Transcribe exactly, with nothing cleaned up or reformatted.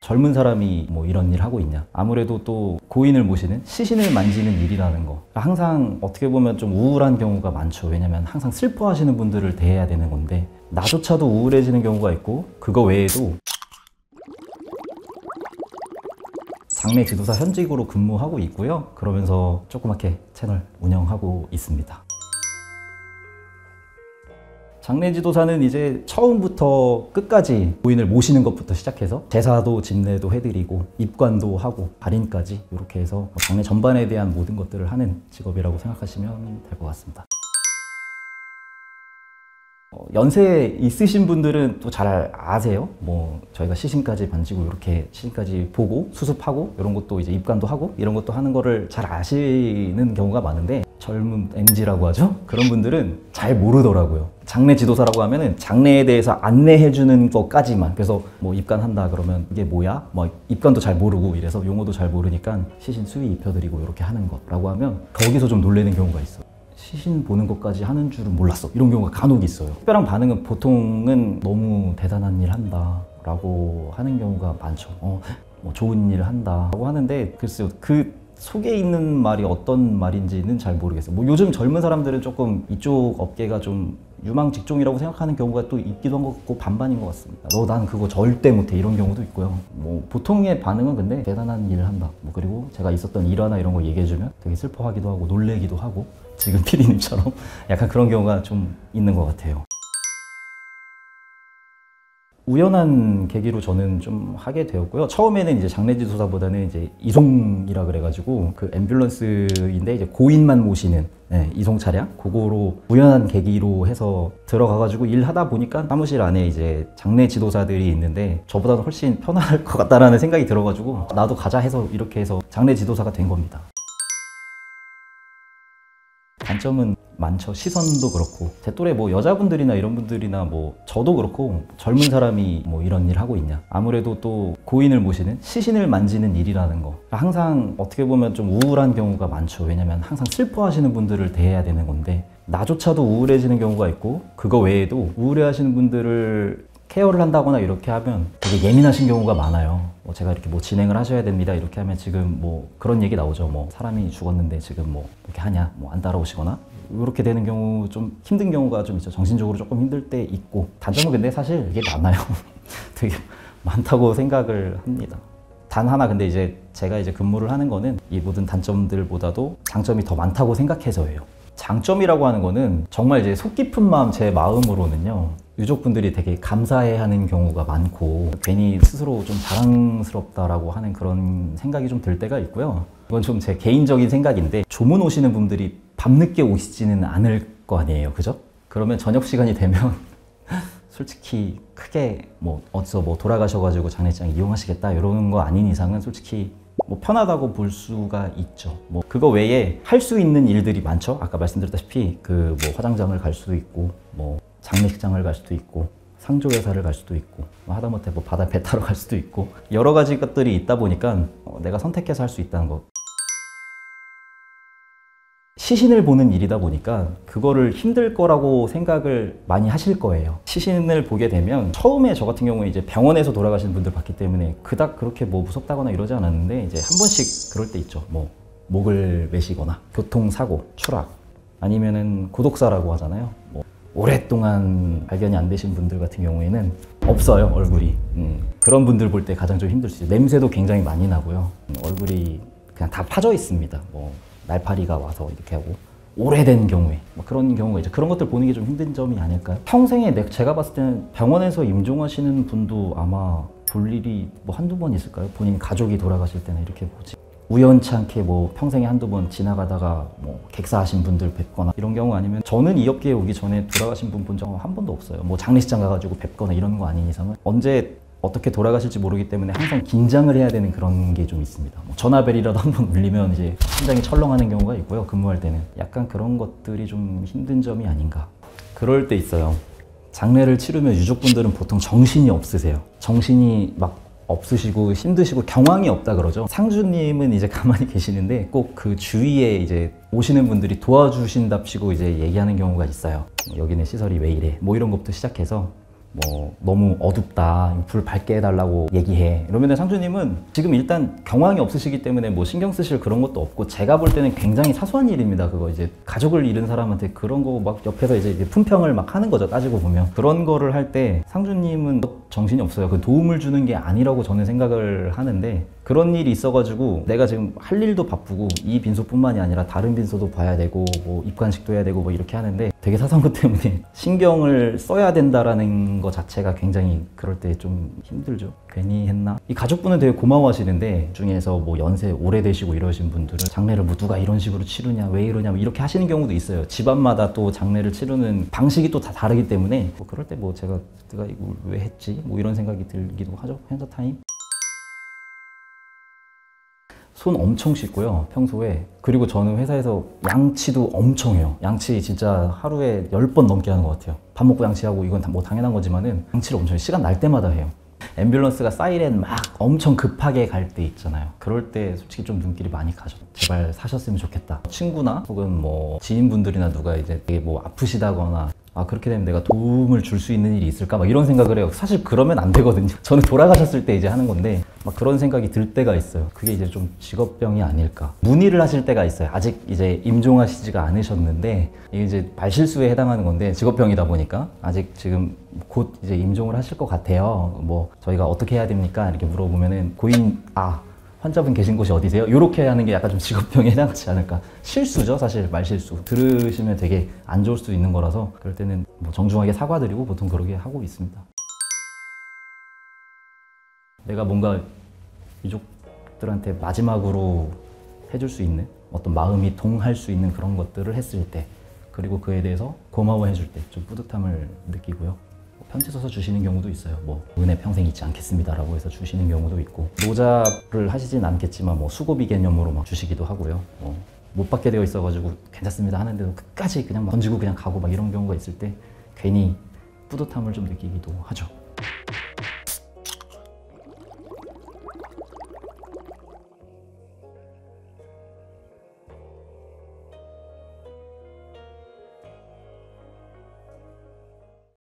젊은 사람이 뭐 이런 일 하고 있냐. 아무래도 또 고인을 모시는, 시신을 만지는 일이라는 거, 항상 어떻게 보면 좀 우울한 경우가 많죠. 왜냐면 항상 슬퍼하시는 분들을 대해야 되는 건데 나조차도 우울해지는 경우가 있고, 그거 외에도 장례 지도사 현직으로 근무하고 있고요. 그러면서 조그맣게 채널 운영하고 있습니다. 장례 지도사는 이제 처음부터 끝까지 고인을 모시는 것부터 시작해서 제사도 집례도 해드리고 입관도 하고 발인까지 이렇게 해서 장례 전반에 대한 모든 것들을 하는 직업이라고 생각하시면 될 것 같습니다. 어, 연세 있으신 분들은 또 잘 아세요. 뭐 저희가 시신까지 만지고 이렇게 시신까지 보고 수습하고 이런 것도 이제 입관도 하고 이런 것도 하는 거를 잘 아시는 경우가 많은데, 젊은 엠지라고 하죠. 그런 분들은 잘 모르더라고요. 장례 지도사라고 하면은 장례에 대해서 안내해 주는 것까지만. 그래서 뭐 입관한다 그러면 이게 뭐야? 뭐 입관도 잘 모르고 이래서 용어도 잘 모르니까 시신 수의 입혀드리고 이렇게 하는 거라고 하면 거기서 좀 놀라는 경우가 있어요. 시신 보는 것까지 하는 줄은 몰랐어. 이런 경우가 간혹 있어요. 특별한 반응은 보통은 너무 대단한 일 한다 라고 하는 경우가 많죠. 어, 뭐 좋은 일 한다 라고 하는데, 글쎄요, 그 속에 있는 말이 어떤 말인지는 잘 모르겠어요. 뭐 요즘 젊은 사람들은 조금 이쪽 업계가 좀 유망 직종이라고 생각하는 경우가 또 있기도 한 것 같고 반반인 것 같습니다. 너 난 그거 절대 못해 이런 경우도 있고요. 뭐 보통의 반응은 근데 대단한 일을 한다. 뭐 그리고 제가 있었던 일화나 이런 거 얘기해주면 되게 슬퍼하기도 하고 놀래기도 하고, 지금 피디님처럼 약간 그런 경우가 좀 있는 것 같아요. 우연한 계기로 저는 좀 하게 되었고요. 처음에는 이제 장례지도사보다는 이제 이송이라 그래가지고 그 앰뷸런스인데 이제 고인만 모시는 네, 이송 차량, 그거로 우연한 계기로 해서 들어가가지고 일하다 보니까 사무실 안에 이제 장례지도사들이 있는데 저보다는 훨씬 편할 것 같다라는 생각이 들어가지고 나도 가자 해서 이렇게 해서 장례지도사가 된 겁니다. 단점은 많죠. 시선도 그렇고, 제 또래 뭐 여자분들이나 이런 분들이나 뭐 저도 그렇고 젊은 사람이 뭐 이런 일 하고 있냐. 아무래도 또 고인을 모시는, 시신을 만지는 일이라는 거, 항상 어떻게 보면 좀 우울한 경우가 많죠. 왜냐면 항상 슬퍼하시는 분들을 대해야 되는 건데 나조차도 우울해지는 경우가 있고, 그거 외에도 우울해하시는 분들을 케어를 한다거나 이렇게 하면 되게 예민하신 경우가 많아요. 뭐 제가 이렇게 뭐 진행을 하셔야 됩니다 이렇게 하면 지금 뭐 그런 얘기 나오죠. 뭐 사람이 죽었는데 지금 뭐 이렇게 하냐, 뭐 안 따라오시거나 이렇게 되는 경우, 좀 힘든 경우가 좀 있죠. 정신적으로 조금 힘들 때 있고. 단점은 근데 사실 이게 많아요. 되게 많다고 생각을 합니다. 단 하나, 근데 이제 제가 이제 근무를 하는 거는 이 모든 단점들보다도 장점이 더 많다고 생각해서예요. 장점이라고 하는 거는 정말 이제 속 깊은 마음, 제 마음으로는요, 유족분들이 되게 감사해하는 경우가 많고 괜히 스스로 좀 자랑스럽다라고 하는 그런 생각이 좀 들 때가 있고요. 이건 좀 제 개인적인 생각인데, 조문 오시는 분들이 밤늦게 오시지는 않을 거 아니에요, 그죠? 그러면 저녁 시간이 되면 솔직히 크게 뭐 어디서 뭐 돌아가셔가지고 장례장 이용하시겠다 이러는 거 아닌 이상은 솔직히 뭐 편하다고 볼 수가 있죠. 뭐 그거 외에 할 수 있는 일들이 많죠. 아까 말씀드렸다시피 그 뭐 화장장을 갈 수도 있고, 뭐 장례식장을 갈 수도 있고, 상조회사를 갈 수도 있고, 뭐 하다못해 뭐 바다 배 타러 갈 수도 있고, 여러 가지 것들이 있다 보니까 어, 내가 선택해서 할 수 있다는 거. 시신을 보는 일이다 보니까 그거를 힘들 거라고 생각을 많이 하실 거예요. 시신을 보게 되면 처음에 저 같은 경우에 이제 병원에서 돌아가신 분들 봤기 때문에 그닥 그렇게 뭐 무섭다거나 이러지 않았는데, 이제 한 번씩 그럴 때 있죠. 뭐 목을 매시거나 교통사고, 추락, 아니면은 고독사라고 하잖아요. 뭐 오랫동안 발견이 안 되신 분들 같은 경우에는 없어요, 얼굴이. 음, 그런 분들 볼 때 가장 좀 힘들 수 있어요. 냄새도 굉장히 많이 나고요. 음, 얼굴이 그냥 다 파져 있습니다. 뭐 날파리가 와서 이렇게 하고, 오래된 경우에 뭐 그런 경우가 있죠. 그런 것들 보는 게 좀 힘든 점이 아닐까요? 평생에 내, 제가 봤을 때는 병원에서 임종하시는 분도 아마 볼 일이 뭐 한두 번 있을까요? 본인 가족이 돌아가실 때는 이렇게 보지. 우연치 않게 뭐 평생에 한두 번 지나가다가 뭐 객사하신 분들 뵙거나 이런 경우 아니면, 저는 이 업계에 오기 전에 돌아가신 분 본 적 한 번도 없어요. 뭐 장례식장 가가지고 뵙거나 이런 거 아닌 이상은 언제 어떻게 돌아가실지 모르기 때문에 항상 긴장을 해야 되는 그런 게 좀 있습니다. 뭐 전화벨이라도 한번 울리면 이제 심장이 철렁하는 경우가 있고요. 근무할 때는 약간 그런 것들이 좀 힘든 점이 아닌가. 그럴 때 있어요. 장례를 치르면 유족분들은 보통 정신이 없으세요. 정신이 막 없으시고 힘드시고 경황이 없다 그러죠. 상주님은 이제 가만히 계시는데 꼭 그 주위에 이제 오시는 분들이 도와주신답시고 이제 얘기하는 경우가 있어요. 여기는 시설이 왜 이래, 뭐 이런 것부터 시작해서 뭐 너무 어둡다, 불 밝게 해달라고 얘기해. 이러면 상주님은 지금 일단 경황이 없으시기 때문에 뭐 신경 쓰실 그런 것도 없고, 제가 볼 때는 굉장히 사소한 일입니다. 그거 이제 가족을 잃은 사람한테 그런 거 막 옆에서 이제 품평을 막 하는 거죠. 따지고 보면 그런 거를 할 때 상주님은 정신이 없어요. 그 도움을 주는 게 아니라고 저는 생각을 하는데, 그런 일이 있어가지고 내가 지금 할 일도 바쁘고 이 빈소뿐만이 아니라 다른 빈소도 봐야 되고 뭐 입관식도 해야 되고 뭐 이렇게 하는데, 되게 사소한 것 때문에 신경을 써야 된다라는 것 자체가 굉장히 그럴 때 좀 힘들죠. 괜히 했나? 이 가족분은 되게 고마워하시는데, 중에서 뭐 연세 오래되시고 이러신 분들은 장례를 뭐 누가 이런 식으로 치르냐, 왜 이러냐 뭐 이렇게 하시는 경우도 있어요. 집안마다 또 장례를 치르는 방식이 또 다 다르기 때문에 뭐 그럴 때 뭐 제가 내가 이걸 왜 했지? 뭐 이런 생각이 들기도 하죠. 행사 타임. 손 엄청 씻고요, 평소에. 그리고 저는 회사에서 양치도 엄청 해요. 양치 진짜 하루에 열 번 넘게 하는 것 같아요. 밥 먹고 양치하고, 이건 뭐 당연한 거지만은 양치를 엄청 해요. 시간 날 때마다 해요. 앰뷸런스가 사이렌 막 엄청 급하게 갈 때 있잖아요. 그럴 때 솔직히 좀 눈길이 많이 가죠. 제발 사셨으면 좋겠다. 친구나 혹은 뭐 지인분들이나 누가 이제 되게 뭐 아프시다거나, 아 그렇게 되면 내가 도움을 줄 수 있는 일이 있을까 막 이런 생각을 해요. 사실 그러면 안 되거든요. 저는 돌아가셨을 때 이제 하는 건데 막 그런 생각이 들 때가 있어요. 그게 이제 좀 직업병이 아닐까. 문의를 하실 때가 있어요. 아직 이제 임종하시지가 않으셨는데, 이게 이제 말실수에 해당하는 건데 직업병이다 보니까 아직 지금 곧 이제 임종을 하실 것 같아요. 뭐 저희가 어떻게 해야 됩니까? 이렇게 물어보면은 고인 아 환자분 계신 곳이 어디세요? 이렇게 하는 게 약간 좀 직업병에 해당하지 않을까. 실수죠, 사실. 말실수. 들으시면 되게 안 좋을 수도 있는 거라서 그럴 때는 뭐 정중하게 사과드리고 보통 그러게 하고 있습니다. 내가 뭔가 유족들한테 마지막으로 해줄 수 있는, 어떤 마음이 동할 수 있는 그런 것들을 했을 때, 그리고 그에 대해서 고마워해 줄 때 좀 뿌듯함을 느끼고요. 편지 써서 주시는 경우도 있어요. 뭐 은혜 평생 잊지 않겠습니다라고 해서 주시는 경우도 있고, 노자를 하시진 않겠지만 뭐 수고비 개념으로 막 주시기도 하고요. 뭐 못 받게 되어 있어가지고 괜찮습니다 하는데도 끝까지 그냥 막 던지고 그냥 가고 막 이런 경우가 있을 때 괜히 뿌듯함을 좀 느끼기도 하죠.